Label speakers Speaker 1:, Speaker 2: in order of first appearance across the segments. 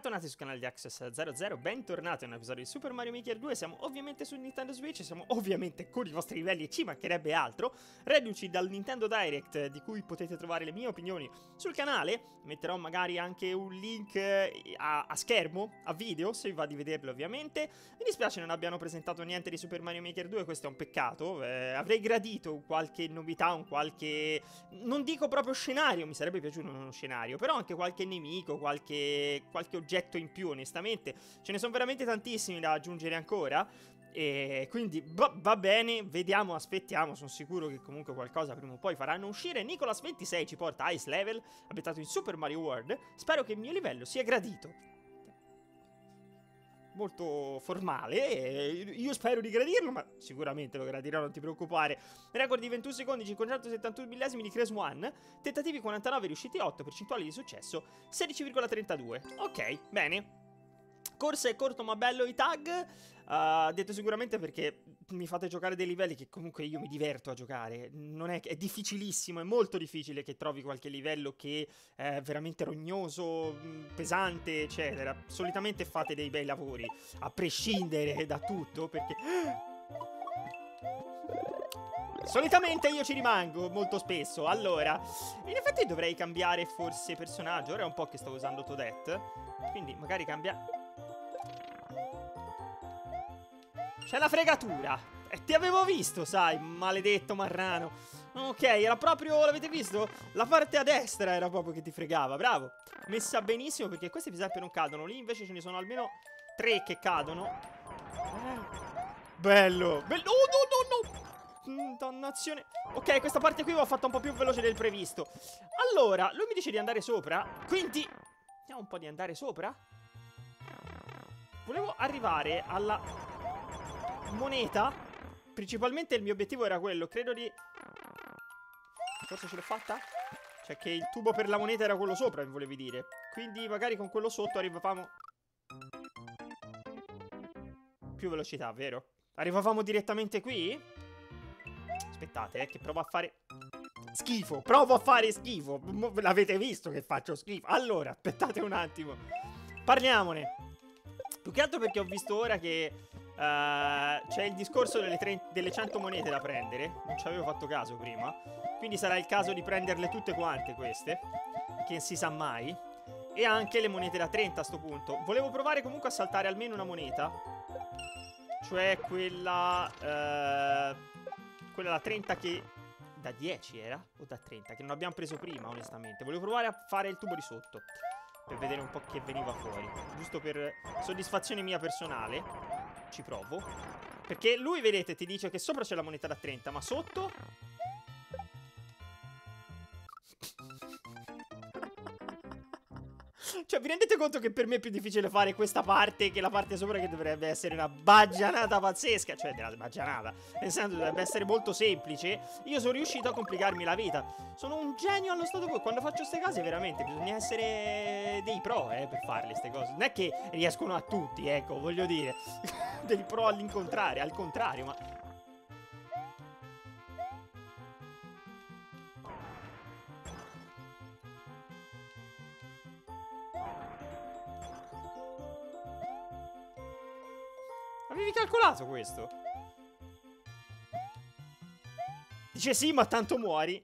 Speaker 1: Bentornati sul canale di Access00, bentornati a un episodio di Super Mario Maker 2. Siamo ovviamente su Nintendo Switch, siamo ovviamente con i vostri livelli e ci mancherebbe altro. Reduci dal Nintendo Direct, di cui potete trovare le mie opinioni sul canale. Metterò magari anche un link a schermo, a video, se vi va di vederlo ovviamente. Mi dispiace non abbiano presentato niente di Super Mario Maker 2, questo è un peccato. Avrei gradito qualche novità, un qualche... non dico proprio scenario, mi sarebbe piaciuto uno scenario, però anche qualche nemico, qualche oggetto in più, onestamente. Ce ne sono veramente tantissimi da aggiungere ancora. E quindi va bene, vediamo, aspettiamo. Sono sicuro che comunque qualcosa prima o poi faranno uscire. Nicolas26 ci porta Ice Level, abitato in Super Mario World. Spero che il mio livello sia gradito. Molto formale, io spero di gradirlo, ma sicuramente lo gradirò, non ti preoccupare. Record di 21 secondi, 571 millesimi di Crash 1, tentativi 49, riusciti 8, percentuali di successo 16,32. Ok, bene. Corsa è corto ma bello i tag. Detto sicuramente perché mi fate giocare dei livelli che comunque io mi diverto a giocare. Non è difficilissimo, è molto difficile che trovi qualche livello che è veramente rognoso, pesante, eccetera. Solitamente fate dei bei lavori, a prescindere da tutto, perché... solitamente io ci rimango molto spesso. Allora, in effetti dovrei cambiare forse personaggio. Ora è un po' che sto usando Toadette, quindi magari cambia... C'è la fregatura. E ti avevo visto, sai, maledetto marrano. Ok, era proprio, l'avete visto? La parte a destra era proprio che ti fregava, bravo. Messa benissimo perché questi per esempio non cadono. Lì invece ce ne sono almeno 3 che cadono. Bello, bello. Oh, no. Dannazione. Ok, questa parte qui l'ho fatta un po' più veloce del previsto. Allora, lui mi dice di andare sopra, quindi andiamo un po' di andare sopra. Volevo arrivare alla moneta. Principalmente il mio obiettivo era quello. Credo di... forse ce l'ho fatta? Cioè che il tubo per la moneta era quello sopra, mi volevi dire. Quindi magari con quello sotto arrivavamo... più velocità, vero? Arrivavamo direttamente qui? Aspettate, che provo a fare... schifo, provo a fare schifo. L'avete visto che faccio schifo. Allora, aspettate un attimo. Parliamone. Più che altro perché ho visto ora che c'è il discorso delle 100 monete da prendere. Non ci avevo fatto caso prima. Quindi sarà il caso di prenderle tutte quante queste, che non si sa mai. E anche le monete da 30 a sto punto. Volevo provare comunque a saltare almeno una moneta, cioè quella da 30 che... da 10 era? O da 30? Che non abbiamo preso prima, onestamente. Volevo provare a fare il tubo di sotto, per vedere un po' che veniva fuori. Giusto per soddisfazione mia personale. Ci provo. Perché lui, vedete, ti dice che sopra c'è la moneta da 30, ma sotto... cioè, vi rendete conto che per me è più difficile fare questa parte che la parte sopra, che dovrebbe essere una baggianata pazzesca. Cioè, della baggianata, nel senso, dovrebbe essere molto semplice. Io sono riuscito a complicarmi la vita. Sono un genio allo stato quo. Quando faccio queste cose, veramente, bisogna essere dei pro, per farle queste cose. Non è che riescono a tutti, ecco, voglio dire. Dei pro all'incontrario, al contrario, ma... avevi calcolato questo? Dice sì, ma tanto muori.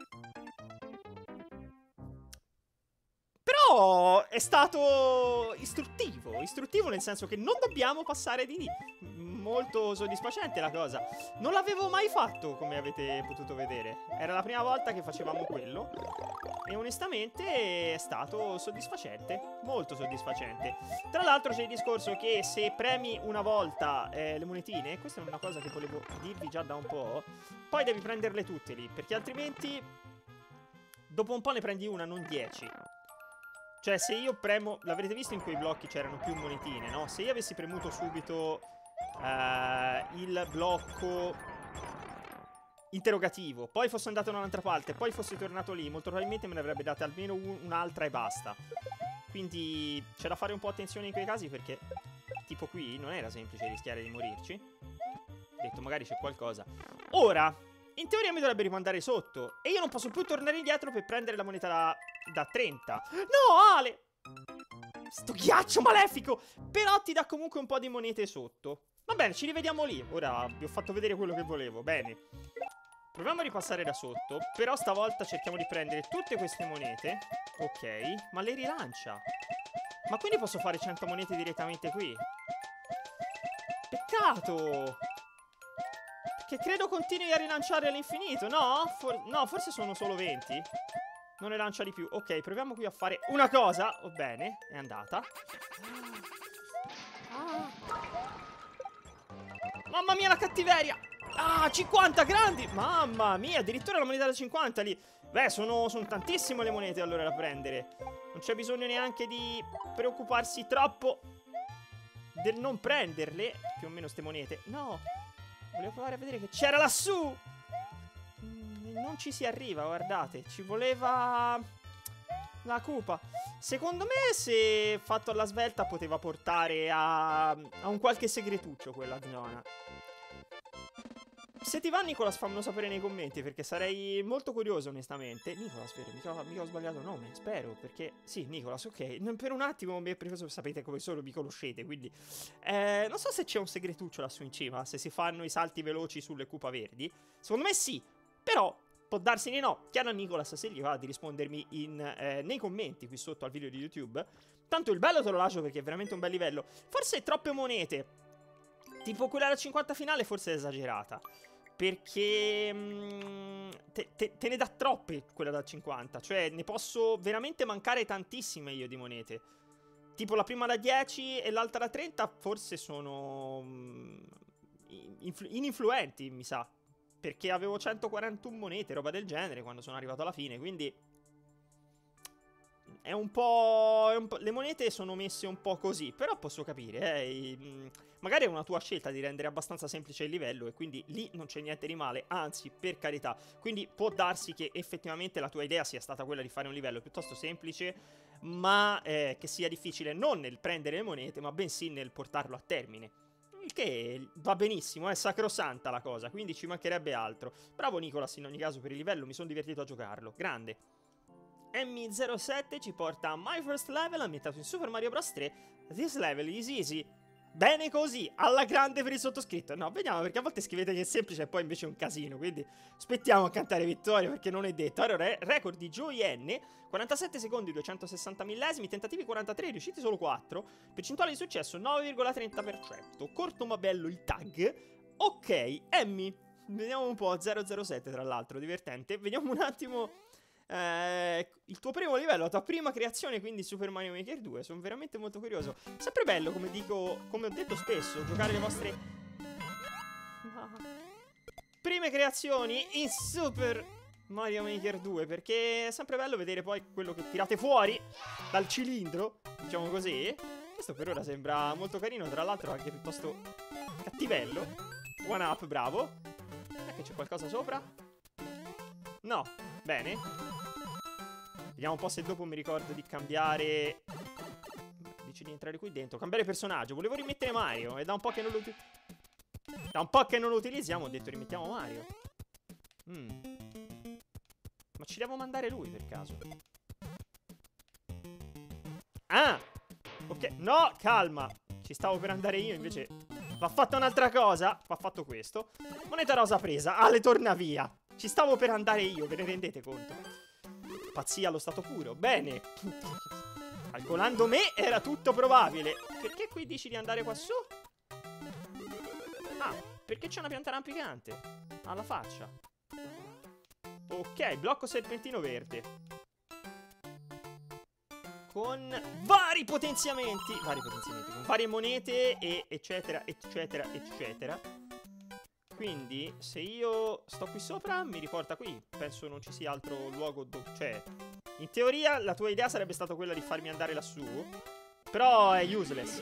Speaker 1: Però è stato istruttivo. Istruttivo nel senso che non dobbiamo passare di lì. Molto soddisfacente la cosa. Non l'avevo mai fatto, come avete potuto vedere. Era la prima volta che facevamo quello. E onestamente è stato soddisfacente. Molto soddisfacente. Tra l'altro c'è il discorso che se premi una volta le monetine, questa è una cosa che volevo dirvi già da un po', poi devi prenderle tutte lì, perché altrimenti dopo un po' ne prendi una, non 10. Cioè se io premo... l'avrete visto in quei blocchi c'erano più monetine, no? Se io avessi premuto subito il blocco interrogativo, poi fosse andato da un'altra parte, poi fosse tornato lì, molto probabilmente me ne avrebbe date almeno un'altra e basta. Quindi c'è da fare un po' attenzione in quei casi, perché tipo qui non era semplice rischiare di morirci. Ho detto magari c'è qualcosa. Ora, in teoria mi dovrebbe rimandare sotto, e io non posso più tornare indietro per prendere la moneta da 30. No, Ale! sto ghiaccio malefico! Però ti dà comunque un po' di monete sotto. Va bene, ci rivediamo lì. Ora vi ho fatto vedere quello che volevo. Bene. Proviamo a ripassare da sotto. Però stavolta cerchiamo di prendere tutte queste monete. Ok. Ma le rilancia. Ma quindi posso fare 100 monete direttamente qui? Peccato! Che credo continui a rilanciare all'infinito, no? No, forse sono solo 20. Non ne lancia di più. Ok, proviamo qui a fare una cosa. Oh, bene, è andata. Mamma mia, la cattiveria! Ah, 50 grandi! Mamma mia, addirittura la moneta da 50 lì. Beh, sono tantissime le monete allora da prendere. Non c'è bisogno neanche di preoccuparsi troppo del non prenderle. Più o meno ste monete. No, volevo provare a vedere che c'era lassù. Non ci si arriva, guardate. Ci voleva la cupa. Secondo me, se fatto alla svelta, poteva portare a un qualche segretuccio quella zona. Se ti va, Nicolas, fammelo sapere nei commenti, perché sarei molto curioso, onestamente. Nicolas, vero? Mica ho sbagliato nome, spero, perché... Sì, Nicolas, ok. Per un attimo mi è preso, sapete come sono, mi conoscete, quindi... non so se c'è un segretuccio lassù in cima, se si fanno i salti veloci sulle cupa verdi. Secondo me sì, però... Può darsi di no. Chiedo a Nicolas se gli va di rispondermi nei commenti qui sotto al video di YouTube. Tanto il bello te lo lascio perché è veramente un bel livello. Forse troppe monete, tipo quella da 50 finale, forse è esagerata. Perché te ne dà troppe quella da 50. Cioè ne posso veramente mancare tantissime io di monete. Tipo la prima da 10 e l'altra da 30 forse sono ininfluenti, mi sa. Perché avevo 141 monete, roba del genere, quando sono arrivato alla fine, quindi... È un po'... Le monete sono messe un po' così, però posso capire, magari è una tua scelta di rendere abbastanza semplice il livello e quindi lì non c'è niente di male, anzi, per carità. Quindi può darsi che effettivamente la tua idea sia stata quella di fare un livello piuttosto semplice, ma che sia difficile non nel prendere le monete, ma bensì nel portarlo a termine. Il che va benissimo, è sacrosanta la cosa, quindi ci mancherebbe altro. Bravo Nicolas in ogni caso per il livello, mi sono divertito a giocarlo, grande. Emmy07 ci porta a My First Level ambientato in Super Mario Bros 3. This level is easy. Bene così, alla grande per il sottoscritto. No, vediamo, perché a volte scrivete che è semplice e poi invece è un casino, quindi aspettiamo a cantare vittoria perché non è detto. Allora, record di Joey N, 47 secondi, 260 millesimi, tentativi 43, riusciti solo 4, percentuale di successo 9,30%. Corto ma bello il tag. Ok, Emmy, vediamo un po', 007 tra l'altro, divertente. Vediamo un attimo... il tuo primo livello, la tua prima creazione, quindi Super Mario Maker 2. Sono veramente molto curioso. Sempre bello, come ho detto spesso, giocare le vostre prime creazioni in Super Mario Maker 2, perché è sempre bello vedere poi quello che tirate fuori dal cilindro, diciamo così. Questo per ora sembra molto carino, tra l'altro anche piuttosto cattivello. One up, bravo. Che c'è qualcosa sopra? No, bene. Vediamo un po' se dopo mi ricordo di cambiare. Dice di entrare qui dentro. Cambiare personaggio. Volevo rimettere Mario. E da un po' che non lo utilizziamo. Ho detto rimettiamo Mario. Ma ci devo mandare lui per caso? Ah! Ok. No, calma. Ci stavo per andare io, invece va fatta un'altra cosa. Va fatto questo. Moneta rosa presa. Ale, torna via. Ci stavo per andare io, ve ne rendete conto? Pazzia allo stato puro. Bene. Calcolando me era tutto probabile. Perché qui dici di andare qua su? Ah, perché c'è una pianta rampicante alla faccia. Ok, blocco serpentino verde. Con vari potenziamenti. Con varie monete e eccetera, eccetera, eccetera. Quindi, se io sto qui sopra, mi riporta qui. Penso non ci sia altro luogo dove... Cioè, in teoria la tua idea sarebbe stata quella di farmi andare lassù. Però è useless.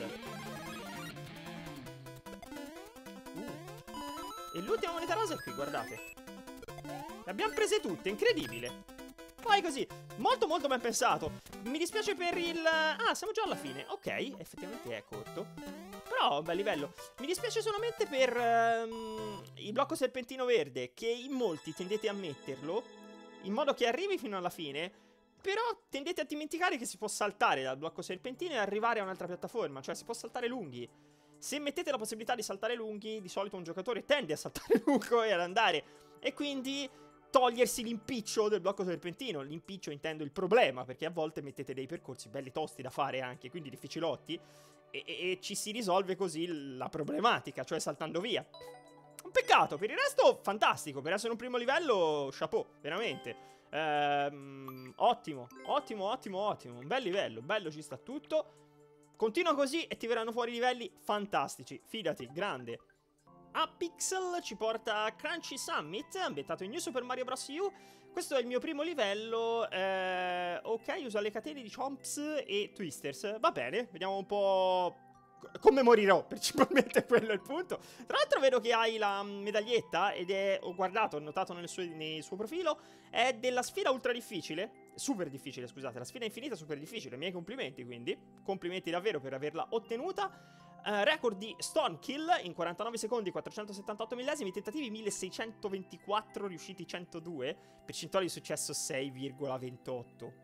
Speaker 1: E l'ultima moneta rosa è qui, guardate. Le abbiamo prese tutte, incredibile. Poi così, molto molto ben pensato. Mi dispiace per il... Ah, siamo già alla fine. Ok, effettivamente è corto. Però, un bel livello. Mi dispiace solamente per il blocco serpentino verde, che in molti tendete a metterlo in modo che arrivi fino alla fine, Però tendete a dimenticare che si può saltare dal blocco serpentino e arrivare a un'altra piattaforma. Cioè si può saltare lunghi. Se mettete la possibilità di saltare lunghi, di solito un giocatore tende a saltare lungo e ad andare. E quindi togliersi l'impiccio del blocco serpentino. L'impiccio intendo il problema, perché a volte mettete dei percorsi belli tosti da fare anche, quindi difficilotti. E ci si risolve così la problematica, cioè saltando via. Un peccato, per il resto fantastico. Per essere un primo livello, chapeau, veramente. Ottimo, ottimo, ottimo, ottimo. Un bel livello, bello, ci sta tutto. Continua così e ti verranno fuori livelli fantastici. Fidati, grande. Apixel ci porta a Crunchy Summit, ambientato in New Super Mario Bros. U. Questo è il mio primo livello. Ok, usa le catene di Chomps e Twisters. Va bene, vediamo un po' come morirò, principalmente quello è il punto. Tra l'altro vedo che hai la medaglietta ed è, ho guardato, ho notato nel suo profilo, è della sfida ultra difficile, super difficile scusate, la sfida infinita super difficile, miei complimenti quindi, complimenti davvero per averla ottenuta. Record di Stormkill in 49 secondi, 478 millesimi, tentativi 1624, riusciti 102, percentuale di successo 6,28.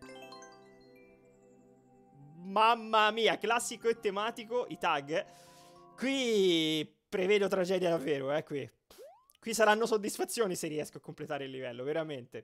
Speaker 1: Mamma mia, classico e tematico, i tag. Qui prevedo tragedia davvero, qui saranno soddisfazioni se riesco a completare il livello, veramente.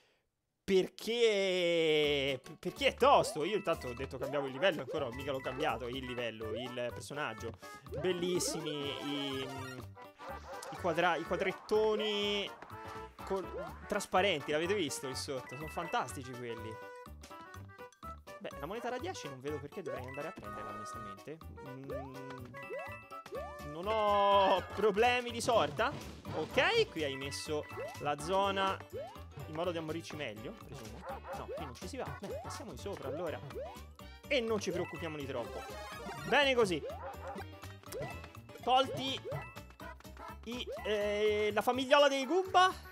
Speaker 1: Perché è tosto. Io intanto ho detto cambiamo il livello, ancora mica l'ho cambiato il livello, il personaggio. Bellissimi i quadrettoni trasparenti, l'avete visto lì sotto? Sono fantastici quelli. Beh, la moneta da 10 non vedo perché dovrei andare a prenderla, onestamente. Non ho problemi di sorta. Ok, qui hai messo la zona in modo da morirci meglio, presumo. No, qui non ci si va. Beh, passiamo di sopra, allora. E non ci preoccupiamo di troppo. Bene così. Tolti la famigliola dei Goomba.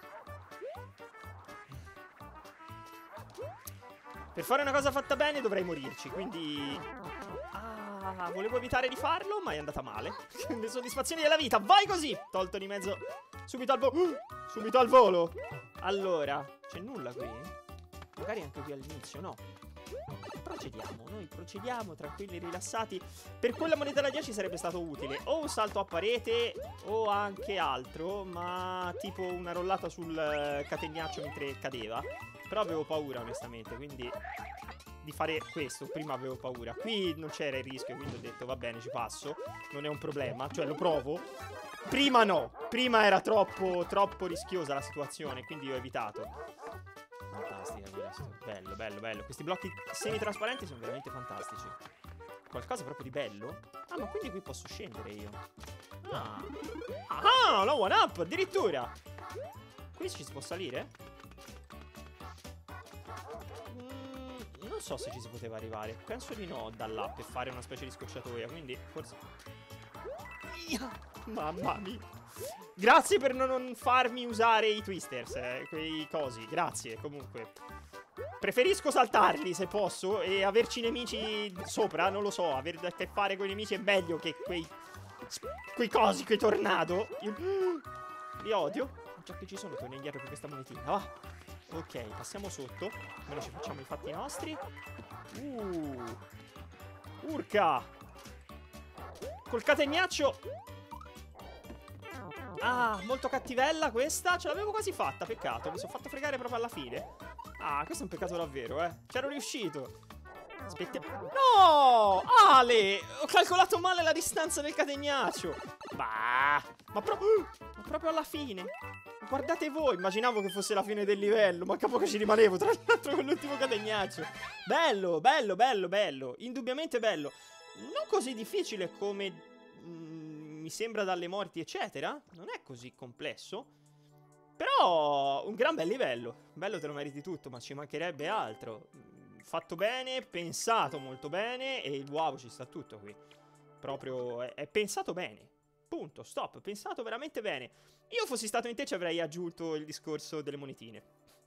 Speaker 1: Per fare una cosa fatta bene dovrei morirci, quindi... Ah, volevo evitare di farlo, ma è andata male. Le soddisfazioni della vita, vai così! Tolto di mezzo subito al volo. Subito al volo. Allora, c'è nulla qui? Magari anche qui all'inizio, no? Procediamo, noi procediamo tranquilli, rilassati. Per quella moneta da 10 sarebbe stato utile o un salto a parete o anche altro, ma tipo una rollata sul catenaccio mentre cadeva. Però avevo paura onestamente, quindi di fare questo, prima avevo paura. Qui non c'era il rischio, quindi ho detto va bene, ci passo, non è un problema, cioè lo provo. Prima no, prima era troppo rischiosa la situazione, quindi ho evitato. Fantastica questo, bello, bello, bello. Questi blocchi semi-trasparenti sono veramente fantastici. Qualcosa proprio di bello? Ah, ma quindi qui posso scendere io. Ah, no, one up, addirittura. Qui ci si può salire? Non so se ci si poteva arrivare. Penso di no da là per fare una specie di scorciatoia, quindi forse... Mamma mia. Grazie per non farmi usare i twisters, quei cosi. Grazie, comunque. Preferisco saltarli se posso e averci nemici sopra, non lo so. Avere a che fare con i nemici è meglio che quei cosi, quei tornado. Io li odio. Già che ci sono, torno indietro per questa monetina. Va. Ok, passiamo sotto. Almeno ci facciamo i fatti nostri. Urca. Col catenaccio. Ah, molto cattivella questa. Ce l'avevo quasi fatta, peccato. Mi sono fatto fregare proprio alla fine. Ah, questo è un peccato davvero, C'ero riuscito. Aspettiamo. No! Ale! Ho calcolato male la distanza del catenaccio. Bah! Ma proprio alla fine. Guardate voi, immaginavo che fosse la fine del livello, ma capo che ci rimanevo, tra l'altro con l'ultimo catenaccio. Bello, bello, bello, bello. Indubbiamente bello. Non così difficile come mi sembra dalle morti, eccetera. Non è così complesso. Però un gran bel livello. Bello, te lo meriti tutto, ma ci mancherebbe altro. Fatto bene, pensato molto bene, e il wow ci sta tutto qui. Proprio è pensato bene. Punto, stop, pensato veramente bene. Io fossi stato in te ci avrei aggiunto il discorso delle monetine.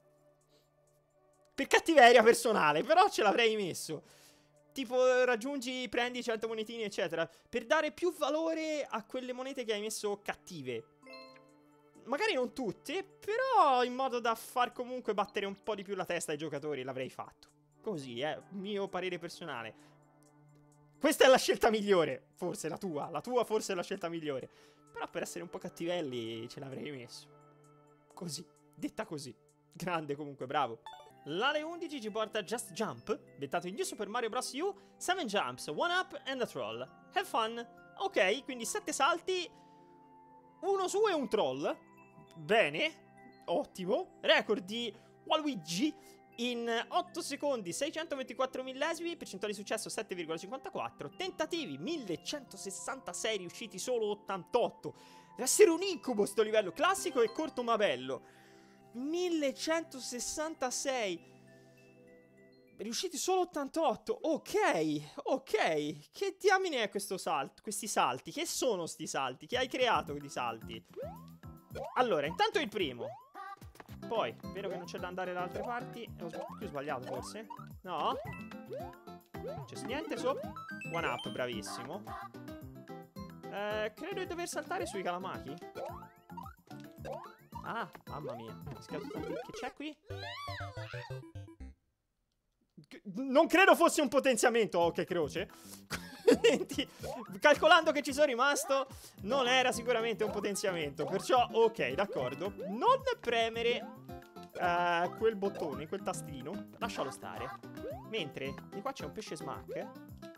Speaker 1: Per cattiveria personale, però ce l'avrei messo. Tipo raggiungi, prendi 100 monetine eccetera, per dare più valore a quelle monete che hai messo cattive. Magari non tutte, però in modo da far comunque battere un po' di più la testa ai giocatori l'avrei fatto. Così, mio parere personale. Questa è la scelta migliore. Forse la tua. La tua forse è la scelta migliore. Però per essere un po' cattivelli ce l'avrei messo. Così. Detta così. Grande comunque, bravo. L'Ale 11 ci porta Just Jump, dettato in New Super Mario Bros. U, 7 jumps, 1 up and a troll. Have fun. Ok, quindi 7 salti, uno su e un troll. Bene, ottimo. Record di Waluigi in 8 secondi, 624 millesimi, percentuale di successo 7,54, tentativi 1166, riusciti solo 88. Deve essere un incubo sto livello, classico e corto ma bello. 1166, riusciti solo 88. Ok, che diamine è questo salto? Questi salti, che sono sti salti? Che hai creato di salti? Allora, intanto il primo. Poi, vero che non c'è da andare da altre parti. Ho sbagliato forse? No? Non c'è niente sopra. One up, bravissimo. Credo di dover saltare sui calamati. Ah, mamma mia. Che c'è qui? Non credo fosse un potenziamento, occhio e croce. Calcolando che ci sono rimasto, non era sicuramente un potenziamento. Perciò, ok, d'accordo. Non premere quel bottone, quel tastino. Lascialo stare. Mentre di qua c'è un pesce smack.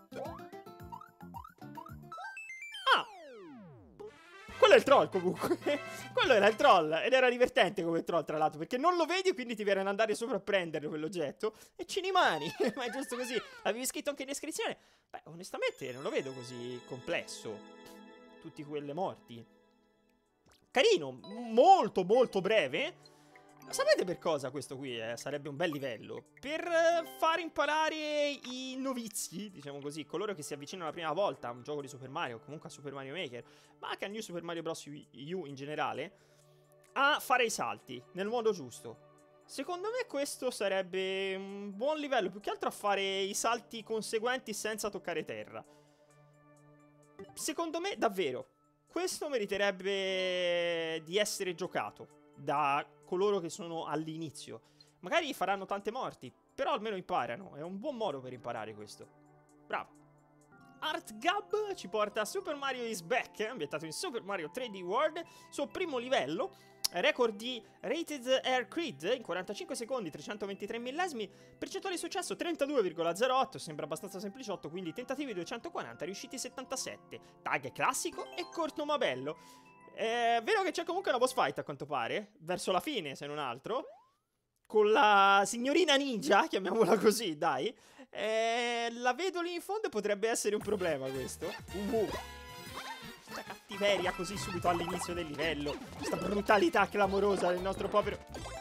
Speaker 1: Quello è il troll comunque. Quello era il troll. Ed era divertente come troll tra l'altro, perché non lo vedi e quindi ti viene ad andare sopra a prendere quell'oggetto e ci rimani. Ma è giusto così. L'avevi scritto anche in descrizione. Beh, onestamente non lo vedo così complesso. Tutti quelle morti. Carino. Molto molto breve. Sapete per cosa questo qui sarebbe un bel livello? Per far imparare i novizi, diciamo così, coloro che si avvicinano la prima volta a un gioco di Super Mario, o comunque a Super Mario Maker, ma anche a New Super Mario Bros. U in generale, a fare i salti nel modo giusto. Secondo me questo sarebbe un buon livello, più che altro a fare i salti conseguenti senza toccare terra. Secondo me, davvero, questo meriterebbe di essere giocato da coloro che sono all'inizio. Magari faranno tante morti, però almeno imparano. È un buon modo per imparare questo. Bravo. Art Gab ci porta a Super Mario is Back, ambientato in Super Mario 3D World, suo primo livello. Record di Rated Air Grid in 45 secondi, 323 millesimi, percentuale di successo 32,08, sembra abbastanza sempliciotto, quindi tentativi 240, riusciti 77. Tag classico e corto ma bello. Vedo che c'è comunque una boss fight a quanto pare, verso la fine se non altro, con la signorina ninja, chiamiamola così, dai. La vedo lì in fondo e potrebbe essere un problema questo. Questa cattiveria così subito all'inizio del livello, questa brutalità clamorosa del nostro povero...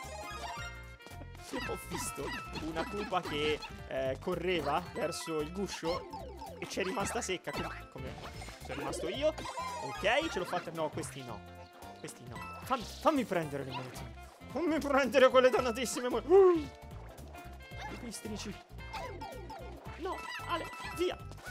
Speaker 1: Ho visto una pupa che correva verso il guscio e c'è rimasta secca, come... Sono rimasto io. Ok, ce l'ho fatta. No, questi no. Questi no. Fammi prendere le monetine. Fammi prendere quelle dannatissime monetine. I pistrici. No, Ale, via.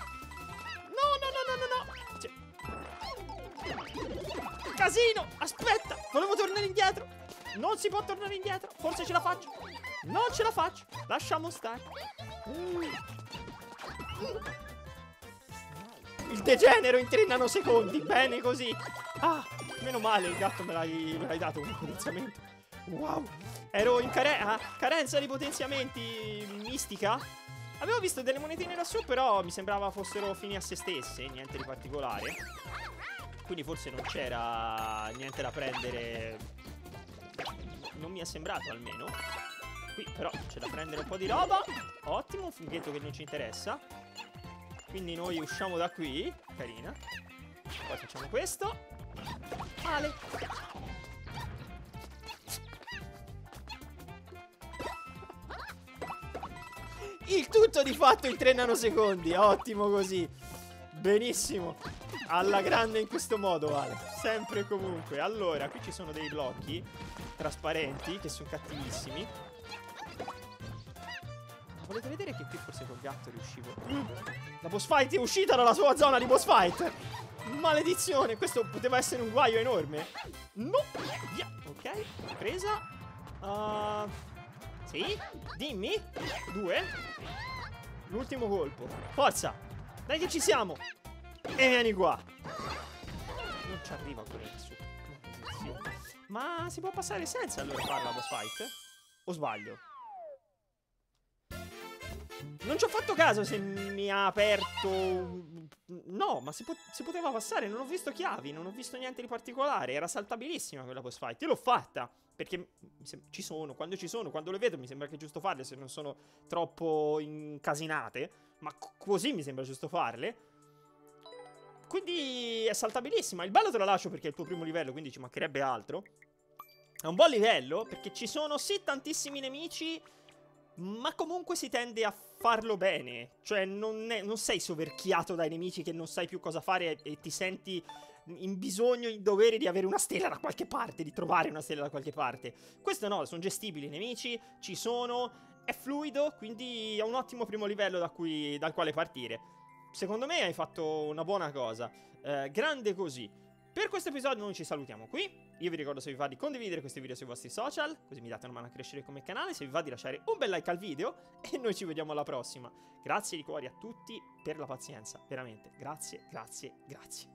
Speaker 1: No. Casino. Aspetta. Volevo tornare indietro. Non si può tornare indietro. Forse ce la faccio. Non ce la faccio. Lasciamo stare. Il degenero in 3 nanosecondi. Bene così. Ah, meno male, il gatto me l'hai dato un potenziamento. Wow. Ero in carenza di potenziamenti. Mistica. Avevo visto delle monetine lassù, però mi sembrava fossero fini a se stesse. Niente di particolare. Quindi forse non c'era niente da prendere. Non mi è sembrato almeno. Qui però c'è da prendere un po' di roba. Ottimo, un funghetto che non ci interessa. Quindi noi usciamo da qui. Carina. Poi facciamo questo. Ale. Il tutto di fatto in 3 nanosecondi. Ottimo così. Benissimo. Alla grande in questo modo, Ale. Sempre e comunque. Allora, qui ci sono dei blocchi trasparenti che sono cattivissimi. Volete vedere che qui forse col gatto riuscivo? La boss fight è uscita dalla sua zona di boss fight. Maledizione, questo poteva essere un guaio enorme. No, via, ok, presa. Sì? Dimmi. 2. L'ultimo colpo. Forza. Dai che ci siamo. E vieni qua. Non ci arriva quello su. Ma si può passare senza allora fare la boss fight? O sbaglio? Non ci ho fatto caso se mi ha aperto... No, ma si poteva passare. Non ho visto chiavi, non ho visto niente di particolare. Era saltabilissima quella boss fight. Io l'ho fatta. Perché ci sono, quando le vedo mi sembra che è giusto farle se non sono troppo incasinate. Ma così mi sembra giusto farle. Quindi è saltabilissima. Il ballo te lo lascio perché è il tuo primo livello, quindi ci mancherebbe altro. È un buon livello perché ci sono sì tantissimi nemici, ma comunque si tende a farlo bene. Cioè non sei soverchiato dai nemici che non sai più cosa fare e ti senti in bisogno, in dovere di avere una stella da qualche parte, di trovare una stella da qualche parte. Questo no, sono gestibili i nemici, ci sono, è fluido, quindi è un ottimo primo livello dal quale partire. Secondo me hai fatto una buona cosa. Grande così. Per questo episodio noi ci salutiamo qui. Io vi ricordo, se vi va, di condividere questi video sui vostri social, così mi date una mano a crescere come canale. Se vi va, di lasciare un bel like al video. E noi ci vediamo alla prossima. Grazie di cuore a tutti per la pazienza. Veramente, grazie, grazie, grazie.